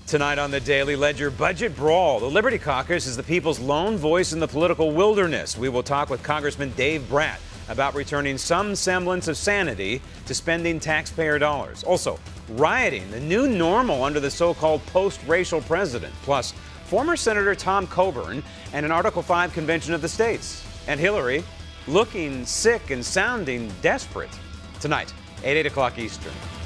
Tonight on the Daily Ledger, budget brawl. The Liberty Caucus is the people's lone voice in the political wilderness. We will talk with Congressman Dave Brat about returning some semblance of sanity to spending taxpayer dollars. Also, rioting, the new normal under the so-called post-racial president. Plus, former Senator Tom Coburn and an Article 5 convention of the states. And Hillary looking sick and sounding desperate. Tonight, 8 o'clock Eastern.